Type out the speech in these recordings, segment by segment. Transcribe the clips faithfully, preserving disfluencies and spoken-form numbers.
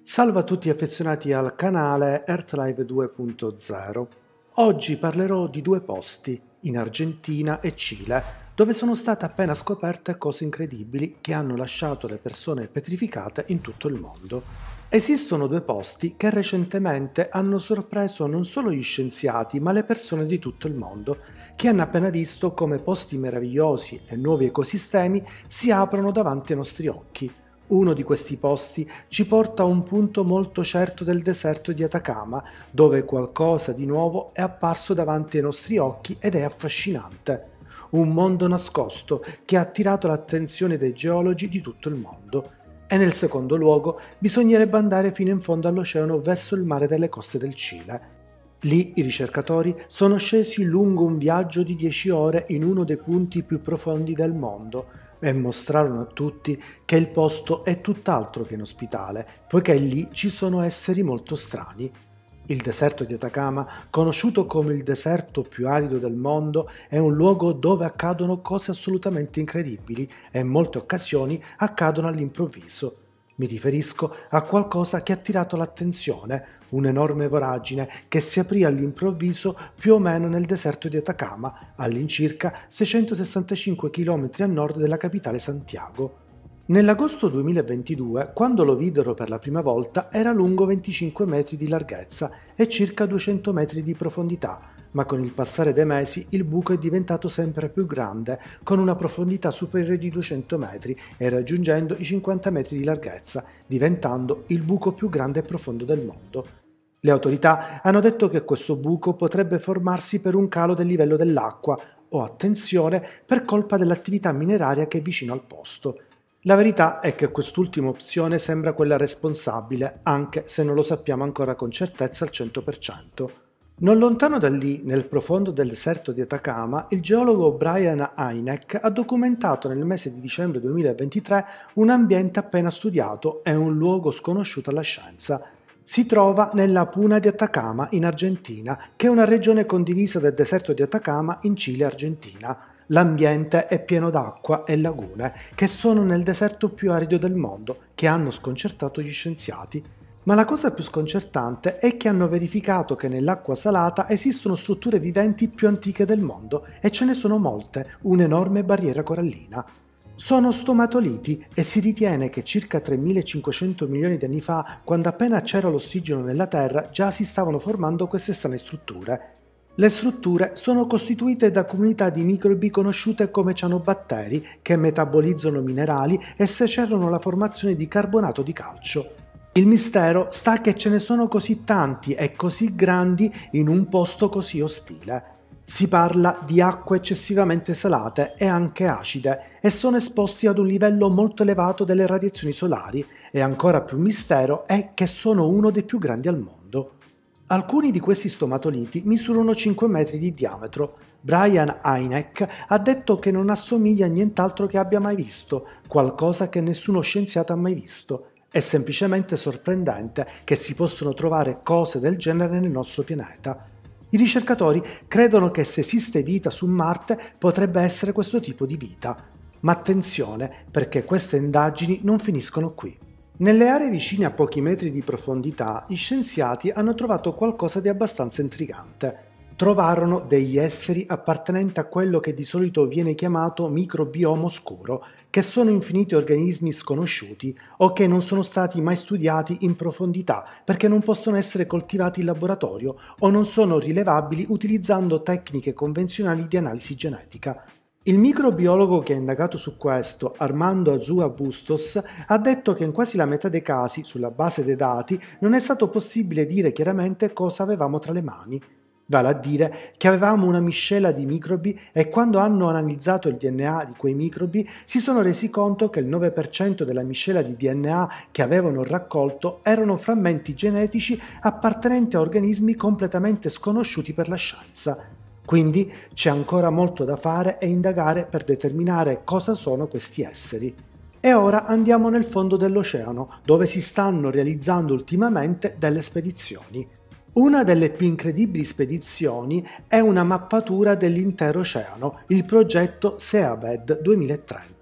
Salve a tutti affezionati al canale Earthlive due punto zero. Oggi parlerò di due posti, in Argentina e Cile, dove sono state appena scoperte cose incredibili che hanno lasciato le persone petrificate in tutto il mondo. Esistono due posti che recentemente hanno sorpreso non solo gli scienziati ma le persone di tutto il mondo, che hanno appena visto come posti meravigliosi e nuovi ecosistemi si aprono davanti ai nostri occhi. Uno di questi posti ci porta a un punto molto certo del deserto di Atacama, dove qualcosa di nuovo è apparso davanti ai nostri occhi ed è affascinante. Un mondo nascosto che ha attirato l'attenzione dei geologi di tutto il mondo. E nel secondo luogo bisognerebbe andare fino in fondo all'oceano verso il mare delle coste del Cile. Lì i ricercatori sono scesi lungo un viaggio di dieci ore in uno dei punti più profondi del mondo e mostrarono a tutti che il posto è tutt'altro che inospitale, poiché lì ci sono esseri molto strani. Il deserto di Atacama, conosciuto come il deserto più arido del mondo, è un luogo dove accadono cose assolutamente incredibili e in molte occasioni accadono all'improvviso. Mi riferisco a qualcosa che ha attirato l'attenzione, un'enorme voragine che si aprì all'improvviso più o meno nel deserto di Atacama, all'incirca seicentosessantacinque chilometri a nord della capitale Santiago. Nell'agosto duemilaventidue, quando lo videro per la prima volta, era lungo venticinque metri di larghezza e circa duecento metri di profondità, ma con il passare dei mesi il buco è diventato sempre più grande, con una profondità superiore di duecento metri e raggiungendo i cinquanta metri di larghezza, diventando il buco più grande e profondo del mondo. Le autorità hanno detto che questo buco potrebbe formarsi per un calo del livello dell'acqua o, attenzione, per colpa dell'attività mineraria che è vicino al posto. La verità è che quest'ultima opzione sembra quella responsabile, anche se non lo sappiamo ancora con certezza al cento per cento. Non lontano da lì, nel profondo del deserto di Atacama, il geologo Brian Hynek ha documentato nel mese di dicembre duemilaventitré un ambiente appena studiato e un luogo sconosciuto alla scienza. Si trova nella Puna di Atacama, in Argentina, che è una regione condivisa del deserto di Atacama in Cile e Argentina. L'ambiente è pieno d'acqua e lagune, che sono nel deserto più arido del mondo, che hanno sconcertato gli scienziati. Ma la cosa più sconcertante è che hanno verificato che nell'acqua salata esistono strutture viventi più antiche del mondo e ce ne sono molte, un'enorme barriera corallina. Sono stomatoliti e si ritiene che circa tremilacinquecento milioni di anni fa, quando appena c'era l'ossigeno nella Terra, già si stavano formando queste strane strutture. Le strutture sono costituite da comunità di microbi conosciute come cianobatteri che metabolizzano minerali e secerano la formazione di carbonato di calcio. Il mistero sta che ce ne sono così tanti e così grandi in un posto così ostile. Si parla di acque eccessivamente salate e anche acide e sono esposti ad un livello molto elevato delle radiazioni solari e ancora più mistero è che sono uno dei più grandi al mondo. Alcuni di questi stomatoliti misurano cinque metri di diametro. Brian Hynek ha detto che non assomiglia a nient'altro che abbia mai visto, qualcosa che nessuno scienziato ha mai visto. È semplicemente sorprendente che si possano trovare cose del genere nel nostro pianeta. I ricercatori credono che se esiste vita su Marte potrebbe essere questo tipo di vita. Ma attenzione, perché queste indagini non finiscono qui. Nelle aree vicine a pochi metri di profondità, gli scienziati hanno trovato qualcosa di abbastanza intrigante. Trovarono degli esseri appartenenti a quello che di solito viene chiamato microbioma oscuro, che sono infiniti organismi sconosciuti o che non sono stati mai studiati in profondità perché non possono essere coltivati in laboratorio o non sono rilevabili utilizzando tecniche convenzionali di analisi genetica. Il microbiologo che ha indagato su questo, Armando Azúa Bustos, ha detto che in quasi la metà dei casi, sulla base dei dati, non è stato possibile dire chiaramente cosa avevamo tra le mani. Vale a dire che avevamo una miscela di microbi e quando hanno analizzato il D N A di quei microbi si sono resi conto che il nove per cento della miscela di D N A che avevano raccolto erano frammenti genetici appartenenti a organismi completamente sconosciuti per la scienza. Quindi c'è ancora molto da fare e indagare per determinare cosa sono questi esseri. E ora andiamo nel fondo dell'oceano, dove si stanno realizzando ultimamente delle spedizioni. Una delle più incredibili spedizioni è una mappatura dell'intero oceano, il progetto SEABED duemilatrenta.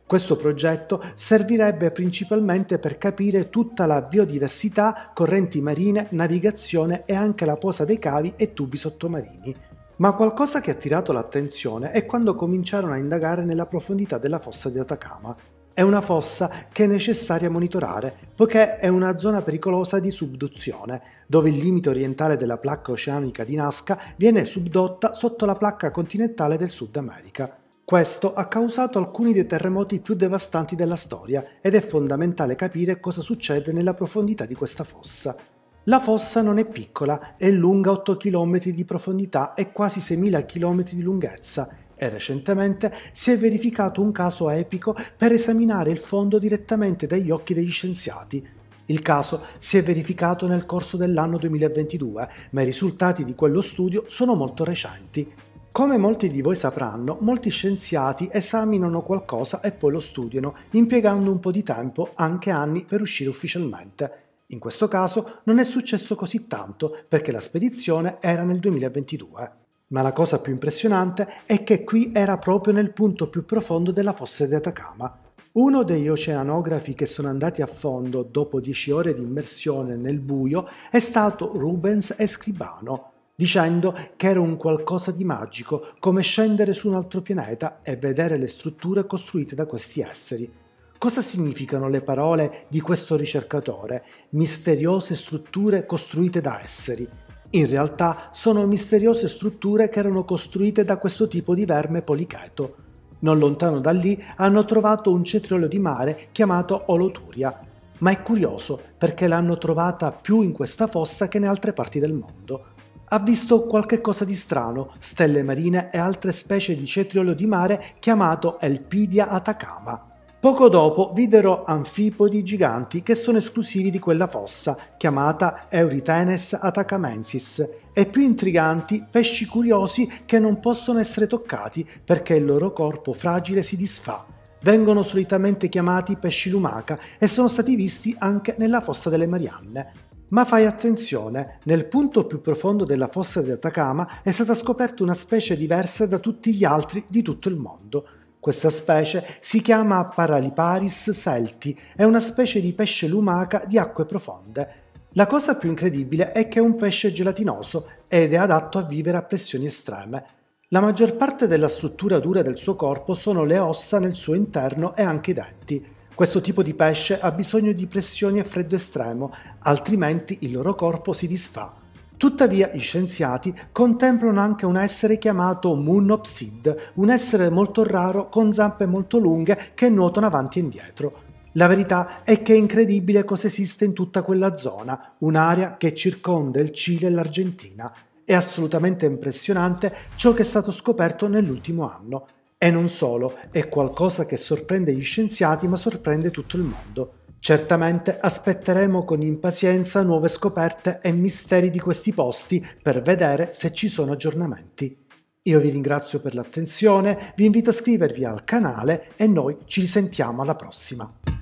Questo progetto servirebbe principalmente per capire tutta la biodiversità, correnti marine, navigazione e anche la posa dei cavi e tubi sottomarini. Ma qualcosa che ha attirato l'attenzione è quando cominciarono a indagare nella profondità della fossa di Atacama. È una fossa che è necessaria monitorare, poiché è una zona pericolosa di subduzione, dove il limite orientale della placca oceanica di Nazca viene subdotta sotto la placca continentale del Sud America. Questo ha causato alcuni dei terremoti più devastanti della storia ed è fondamentale capire cosa succede nella profondità di questa fossa. La fossa non è piccola, è lunga otto chilometri di profondità e quasi seimila chilometri di lunghezza e recentemente si è verificato un caso epico per esaminare il fondo direttamente dagli occhi degli scienziati. Il caso si è verificato nel corso dell'anno duemilaventidue, ma i risultati di quello studio sono molto recenti. Come molti di voi sapranno, molti scienziati esaminano qualcosa e poi lo studiano, impiegando un po' di tempo, anche anni, per uscire ufficialmente. In questo caso non è successo così tanto, perché la spedizione era nel duemilaventidue. Ma la cosa più impressionante è che qui era proprio nel punto più profondo della fossa di Atacama. Uno degli oceanografi che sono andati a fondo dopo dieci ore di immersione nel buio è stato Rubens Escribano, dicendo che era un qualcosa di magico, come scendere su un altro pianeta e vedere le strutture costruite da questi esseri. Cosa significano le parole di questo ricercatore? Misteriose strutture costruite da esseri. In realtà sono misteriose strutture che erano costruite da questo tipo di verme policheto. Non lontano da lì hanno trovato un cetriolo di mare chiamato Holoturia, ma è curioso perché l'hanno trovata più in questa fossa che in altre parti del mondo. Ha visto qualche cosa di strano, stelle marine e altre specie di cetriolo di mare chiamato Elpidia atacama. Poco dopo videro anfipodi giganti che sono esclusivi di quella fossa, chiamata Euritenes atacamensis, e più intriganti pesci curiosi che non possono essere toccati perché il loro corpo fragile si disfà. Vengono solitamente chiamati pesci lumaca e sono stati visti anche nella fossa delle Marianne. Ma fai attenzione, nel punto più profondo della fossa di Atacama è stata scoperta una specie diversa da tutti gli altri di tutto il mondo. Questa specie si chiama Paraliparis celti, è una specie di pesce lumaca di acque profonde. La cosa più incredibile è che è un pesce gelatinoso ed è adatto a vivere a pressioni estreme. La maggior parte della struttura dura del suo corpo sono le ossa nel suo interno e anche i denti. Questo tipo di pesce ha bisogno di pressioni e freddo estremo, altrimenti il loro corpo si disfà. Tuttavia gli scienziati contemplano anche un essere chiamato Munopsid, un essere molto raro con zampe molto lunghe che nuotano avanti e indietro. La verità è che è incredibile cosa esiste in tutta quella zona, un'area che circonda il Cile e l'Argentina. È assolutamente impressionante ciò che è stato scoperto nell'ultimo anno. E non solo, è qualcosa che sorprende gli scienziati ma sorprende tutto il mondo. Certamente aspetteremo con impazienza nuove scoperte e misteri di questi posti per vedere se ci sono aggiornamenti. Io vi ringrazio per l'attenzione, vi invito a iscrivervi al canale e noi ci risentiamo alla prossima.